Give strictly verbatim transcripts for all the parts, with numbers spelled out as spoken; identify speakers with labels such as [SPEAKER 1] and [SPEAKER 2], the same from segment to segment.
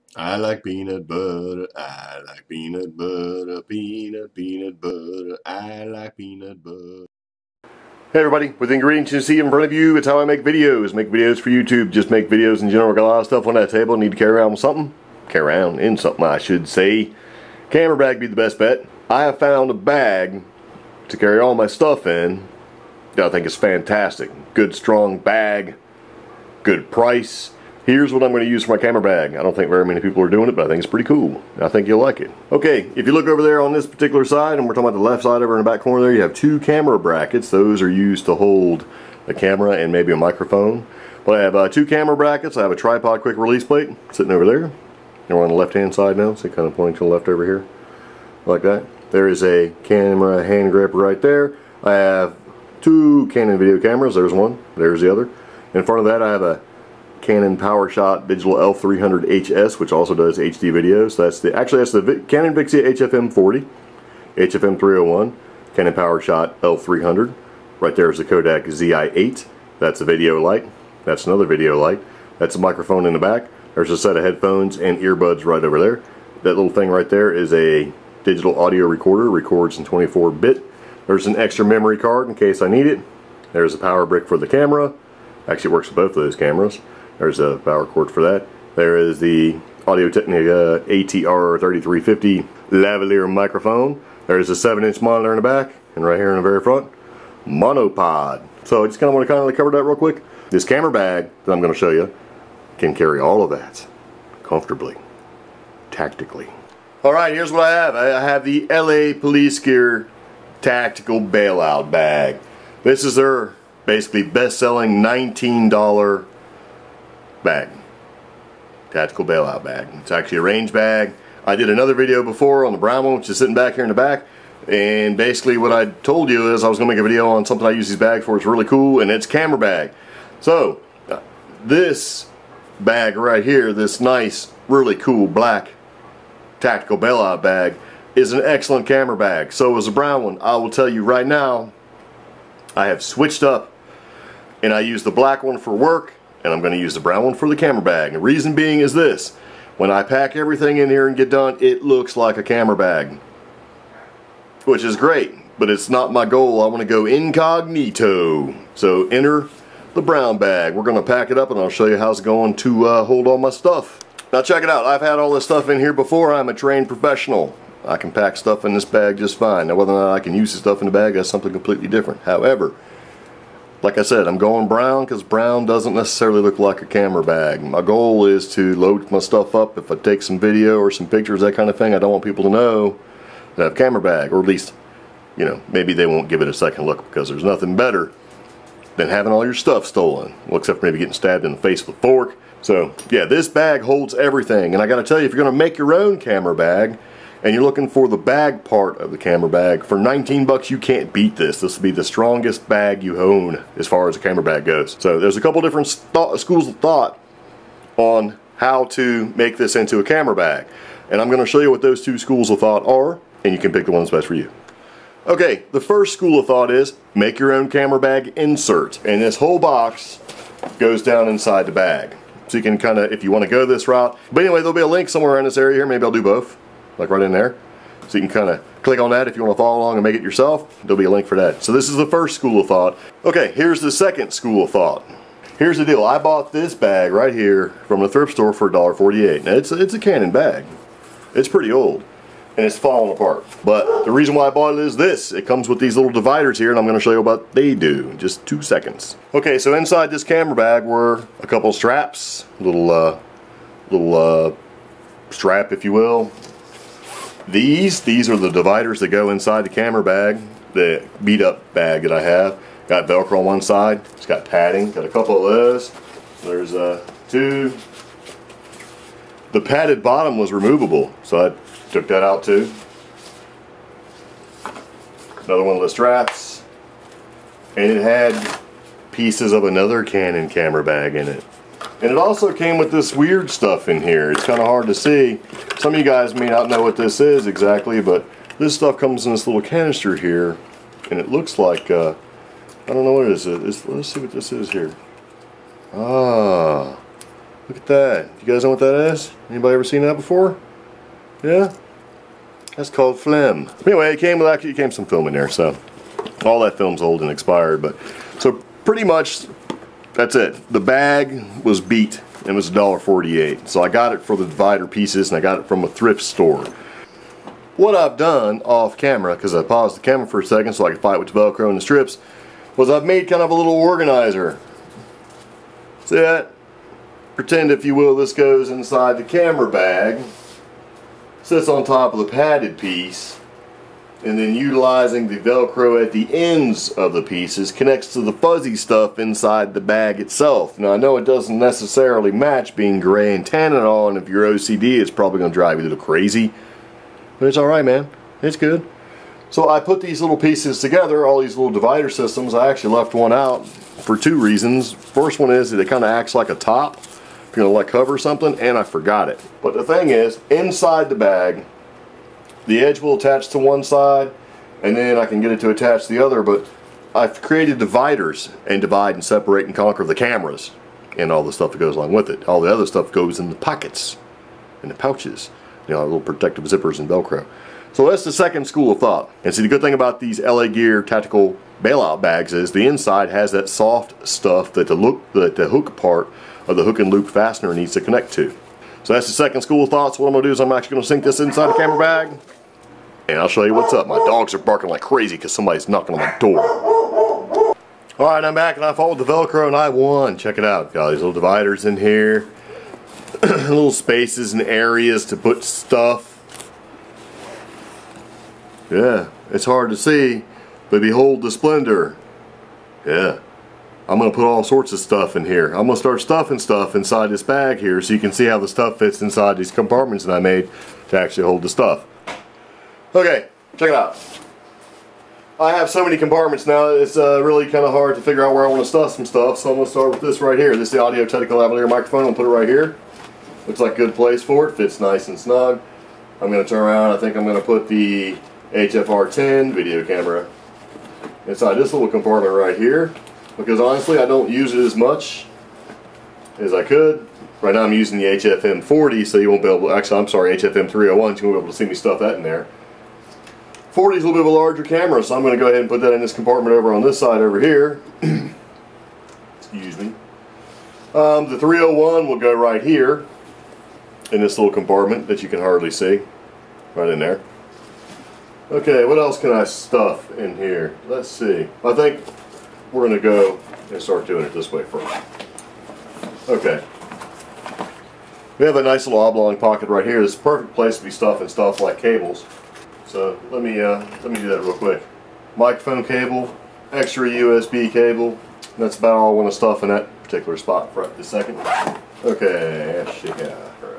[SPEAKER 1] I like peanut butter, I like peanut butter, peanut, peanut butter, I like peanut butter. Hey everybody, with the ingredients you see in front of you, it's how I make videos. Make videos for YouTube, just make videos in general. Got a lot of stuff on that table, need to carry around with something. Carry around in something, I should say. Camera bag would be the best bet. I have found a bag to carry all my stuff in that I think is fantastic. Good strong bag, good price. Here's what I'm going to use for my camera bag. I don't think very many people are doing it, but I think it's pretty cool. I think you'll like it. Okay, if you look over there on this particular side, and we're talking about the left side over in the back corner there, you have two camera brackets. Those are used to hold a camera and maybe a microphone. But I have uh, two camera brackets. I have a tripod quick release plate sitting over there. And we're on the left hand side now, so kind of pointing to the left over here. Like that. There is a camera hand gripper right there. I have two Canon video cameras. There's one. There's the other. In front of that I have a Canon PowerShot Digital L three hundred H S, which also does H D videos. So that's the actually that's the Vi Canon Vixia H F M forty, H F M three oh one, Canon PowerShot L three hundred. Right there is the Kodak Z I eight. That's a video light. That's another video light. That's a microphone in the back. There's a set of headphones and earbuds right over there. That little thing right there is a digital audio recorder. Records in twenty-four bit. There's an extra memory card in case I need it. There's a power brick for the camera. Actually, it works with both of those cameras. There's a power cord for that. There is the Audio-Technica A T R thirty-three fifty lavalier microphone. There's a seven inch monitor in the back, and right here in the very front, monopod. So I just kind of want to kind of cover that real quick. This camera bag that I'm going to show you can carry all of that comfortably, tactically. Alright, here's what I have. I have the L A Police Gear Tactical Bailout Bag. This is their basically best-selling nineteen dollar bag. Tactical bailout bag. It's actually a range bag. I did another video before on the brown one, which is sitting back here in the back, and basically what I told you is I was going to make a video on something I use these bags for. It's really cool, and it's camera bag. So uh, this bag right here, this nice, really cool black tactical bailout bag, is an excellent camera bag. So is the brown one. I will tell you right now, I have switched up, and I use the black one for work, and I'm going to use the brown one for the camera bag. The reason being is this: when I pack everything in here and get done, it looks like a camera bag, which is great, but it's not my goal. I want to go incognito. So enter the brown bag. We're going to pack it up, and I'll show you how it's going to uh, hold all my stuff. Now check it out. I've had all this stuff in here before. I'm a trained professional. I can pack stuff in this bag just fine. Now whether or not I can use the stuff in the bag, that's something completely different. However, like I said, I'm going brown because brown doesn't necessarily look like a camera bag. My goal is to load my stuff up. If I take some video or some pictures, that kind of thing, I don't want people to know that I have a camera bag. Or at least, you know, maybe they won't give it a second look, because there's nothing better than having all your stuff stolen. Well, except for maybe getting stabbed in the face with a fork. So, yeah, this bag holds everything. And I got to tell you, if you're going to make your own camera bag, and you're looking for the bag part of the camera bag, for nineteen bucks you can't beat this. This will be the strongest bag you own as far as a camera bag goes. So there's a couple different thought, schools of thought on how to make this into a camera bag. And I'm going to show you what those two schools of thought are, and you can pick the one that's best for you. Okay, the first school of thought is make your own camera bag insert. And this whole box goes down inside the bag. So you can kind of, if you want to go this route. But anyway, there'll be a link somewhere in this area here. Maybe I'll do both. Like right in there. So you can kind of click on that if you want to follow along and make it yourself. There'll be a link for that. So this is the first school of thought. Okay, here's the second school of thought. Here's the deal. I bought this bag right here from the thrift store for a dollar forty-eight. Now it's, it's a Canon bag. It's pretty old. And it's falling apart. But the reason why I bought it is this. It comes with these little dividers here, and I'm going to show you what they do in just two seconds. Okay, so inside this camera bag were a couple straps. Little, uh, little uh, strap, if you will. These, these are the dividers that go inside the camera bag, the beat up bag that I have. Got Velcro on one side, it's got padding, got a couple of those. There's uh, two. The padded bottom was removable, so I took that out too. Another one of the straps. And it had pieces of another Canon camera bag in it. And it also came with this weird stuff in here. It's kind of hard to see. Some of you guys may not know what this is exactly, but this stuff comes in this little canister here, and it looks like, uh, I don't know what it is. It's, let's see what this is here. Ah, Look at that. You guys know what that is? Anybody ever seen that before? Yeah? That's called phlegm. Anyway, it came with actually it came some film in there, so all that film's old and expired, but so pretty much that's it. The bag was beat and it was a dollar forty-eight. So I got it for the divider pieces and I got it from a thrift store. What I've done off camera, because I paused the camera for a second so I could fight with the Velcro and the strips, was I've made kind of a little organizer. See that? Pretend, if you will, this goes inside the camera bag, sits on top of the padded piece, and then utilizing the Velcro at the ends of the pieces connects to the fuzzy stuff inside the bag itself. Now I know it doesn't necessarily match being gray and tan and all, and if you're O C D it's probably going to drive you a little crazy, but it's alright, man. It's good. So I put these little pieces together, all these little divider systems. I actually left one out for two reasons. First one is that it kind of acts like a top if you're going to like cover something, and I forgot it. But the thing is, inside the bag, the edge will attach to one side and then I can get it to attach to the other, but I've created dividers and divide and separate and conquer the cameras and all the stuff that goes along with it. All the other stuff goes in the pockets, in the pouches, you know, little protective zippers and Velcro. So that's the second school of thought. And see, the good thing about these L A Gear tactical bailout bags is the inside has that soft stuff that the, look, that the hook part of the hook and loop fastener needs to connect to. So that's the second school of thoughts. What I'm going to do is I'm actually going to sink this inside the camera bag and I'll show you what's up. My dogs are barking like crazy because somebody's knocking on my door. Alright, I'm back and I followed the Velcro and I won. Check it out. Got these little dividers in here. Little spaces and areas to put stuff. Yeah, it's hard to see, but behold the splendor. Yeah. I'm going to put all sorts of stuff in here. I'm going to start stuffing stuff inside this bag here so you can see how the stuff fits inside these compartments that I made to actually hold the stuff. Okay, check it out. I have so many compartments now, it's uh, really kind of hard to figure out where I want to stuff some stuff, so I'm going to start with this right here. This is the Audio Technica lavalier microphone. I'm going to put it right here. Looks like a good place for it. Fits nice and snug. I'm going to turn around. I think I'm going to put the H F R ten video camera inside this little compartment right here, because honestly I don't use it as much as I could. Right now I'm using the H F M forty, so you won't be able to, actually I'm sorry, H F M three oh one, so you won't be able to see me stuff that in there. forty is a little bit of a larger camera, so I'm going to go ahead and put that in this compartment over on this side over here. Excuse me. Um, the three oh one will go right here in this little compartment that you can hardly see. Right in there. Okay, what else can I stuff in here? Let's see. I think we're going to go and start doing it this way first. Okay. We have a nice little oblong pocket right here. This is a perfect place to be stuffing stuff like cables. So let me uh, let me do that real quick. Microphone cable, extra U S B cable. That's about all I want to stuff in that particular spot for right this second. Okay, yeah.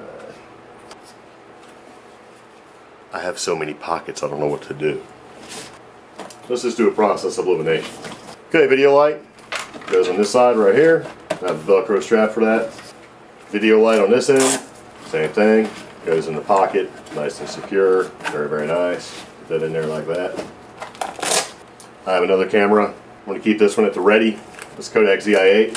[SPEAKER 1] I have so many pockets, I don't know what to do. Let's just do a process of elimination. Okay, video light goes on this side right here. I have a Velcro strap for that. Video light on this end, same thing. Goes in the pocket, nice and secure, very, very nice. Put that in there like that. I have another camera. I'm going to keep this one at the ready. This Kodak Z I eight.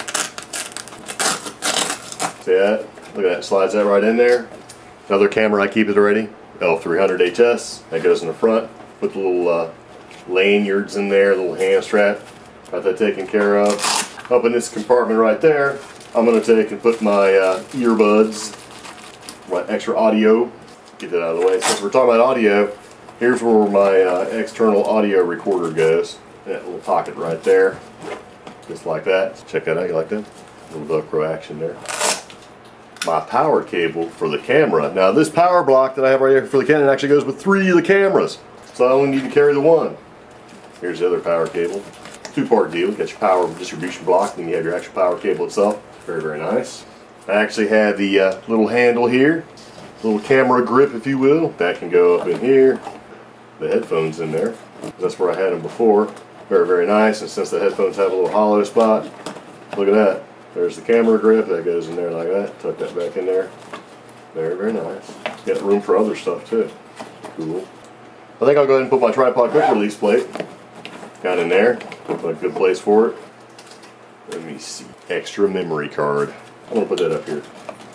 [SPEAKER 1] See that? Look at that, slides that right in there. Another camera I keep at the ready. L three hundred H S, that goes in the front. Put the little uh, lanyards in there, little hand strap. Got that taken care of. Up in this compartment right there, I'm going to take and put my uh, earbuds, my extra audio. Get that out of the way. Since we're talking about audio, here's where my uh, external audio recorder goes. That little pocket right there, just like that. Check that out, you like that? A little Velcro action there. My power cable for the camera. Now this power block that I have right here for the Canon actually goes with three of the cameras, so I only need to carry the one. Here's the other power cable. Two-part deal. You got your power distribution block, then you have your actual power cable itself. Very, very nice. I actually have the uh, little handle here, little camera grip, if you will. That can go up in here. The headphones in there. That's where I had them before. Very, very nice. And since the headphones have a little hollow spot, look at that. There's the camera grip, that goes in there like that. Tuck that back in there. Very, very nice. Got room for other stuff too. Cool. I think I'll go ahead and put my tripod quick release plate down in there. A good place for it. Let me see. Extra memory card. I'm going to put that up here.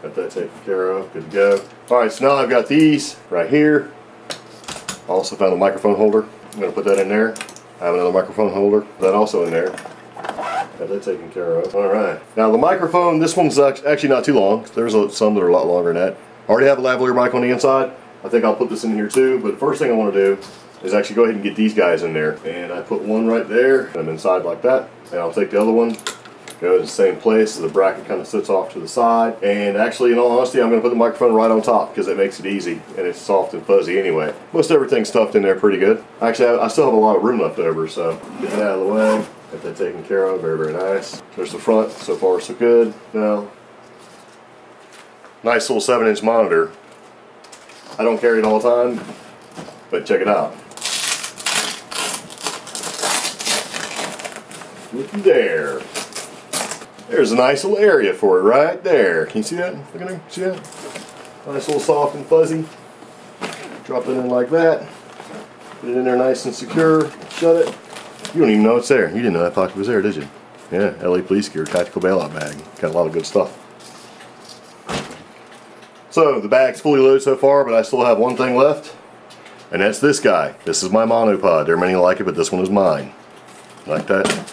[SPEAKER 1] Got that taken care of. Good to go. Alright, so now I've got these right here. I also found a microphone holder. I'm going to put that in there. I have another microphone holder. That also in there. Got that taken care of. Alright. Now the microphone, this one's actually not too long. There's some that are a lot longer than that. I already have a lavalier mic on the inside. I think I'll put this in here too. But the first thing I want to do is actually go ahead and get these guys in there. And I put one right there. And I'm inside like that. And I'll take the other one. Go in the same place, so the bracket kind of sits off to the side. And actually, in all honesty, I'm going to put the microphone right on top because it makes it easy and it's soft and fuzzy anyway. Most everything's stuffed in there pretty good. Actually, I still have a lot of room left over, so get that out of the way. Get that taken care of. Very, very nice. There's the front. So far, so good. Now, nice little seven inch monitor. I don't carry it all the time, but check it out. Looky there. There's a nice little area for it right there. Can you see that? Look at there. See that? Nice little soft and fuzzy. Drop it in like that. Put it in there nice and secure. Shut it. You don't even know it's there. You didn't know that pocket was there, did you? Yeah, L A Police Gear Tactical Bailout Bag. Got a lot of good stuff. So the bag's fully loaded so far, but I still have one thing left. And that's this guy. This is my monopod. There are many like it, but this one is mine. Like that.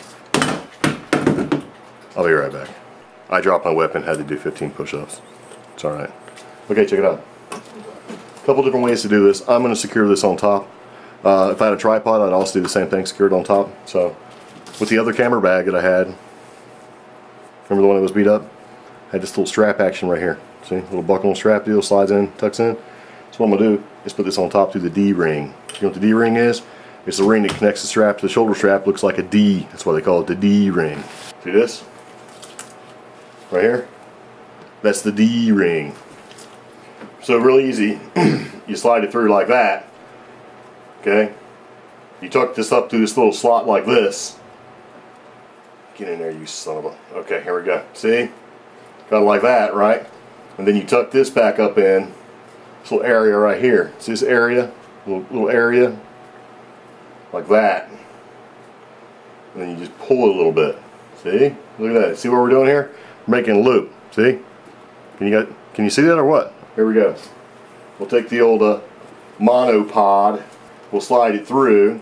[SPEAKER 1] I'll be right back. I dropped my weapon, had to do fifteen push-ups. It's alright. Okay, check it out. A couple different ways to do this. I'm going to secure this on top. Uh, if I had a tripod, I'd also do the same thing, secure it on top. So, with the other camera bag that I had, remember the one that was beat up? I had this little strap action right here. See, little buckle and strap deal, slides in, tucks in. So what I'm going to do is put this on top through the D-ring. You know what the D-ring is? It's the ring that connects the strap to the shoulder strap. Looks like a D. That's why they call it the D-ring. See this? Right here? That's the D-ring. So really easy. You slide it through like that. Okay? You tuck this up through this little slot like this. Get in there, you son of a... Okay, here we go. See? Kind of like that, right? And then you tuck this back up in this little area right here. See this area? Little, little area? Like that. And then you just pull it a little bit. See? Look at that. See what we're doing here? We're making a loop. See? Can you get? Can you see that or what? Here we go. We'll take the old uh, monopod. We'll slide it through,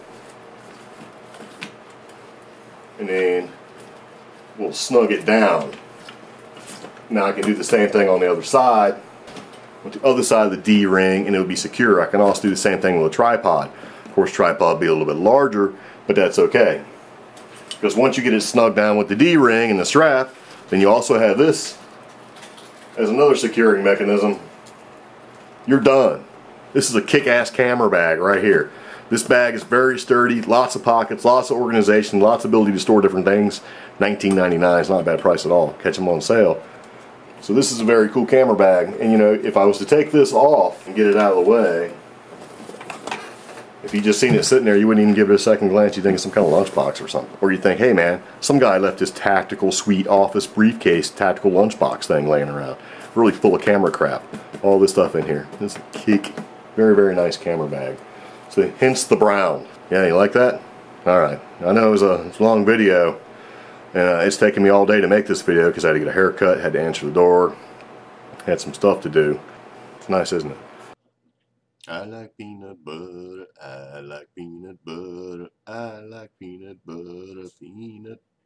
[SPEAKER 1] and then we'll snug it down. Now I can do the same thing on the other side, with the other side of the D-ring, and it'll be secure. I can also do the same thing with a tripod. Of course, tripod will be a little bit larger, but that's okay. Because once you get it snug down with the D-ring and the strap, then you also have this as another securing mechanism. You're done. This is a kick-ass camera bag right here. This bag is very sturdy, lots of pockets, lots of organization, lots of ability to store different things. nineteen ninety-nine is not a bad price at all. Catch them on sale. So this is a very cool camera bag. And you know, if I was to take this off and get it out of the way, if you just seen it sitting there, you wouldn't even give it a second glance. You think it's some kind of lunchbox or something. Or you think, hey man, some guy left his tactical sweet office briefcase tactical lunchbox thing laying around. Really full of camera crap. All this stuff in here. This is a kick. Very, very nice camera bag. So hence the brown. Yeah, you like that? Alright. I know it was a long video. And uh, it's taken me all day to make this video because I had to get a haircut, had to answer the door, had some stuff to do. It's nice, isn't it? I like peanut butter, I like peanut butter, I like peanut butter, peanut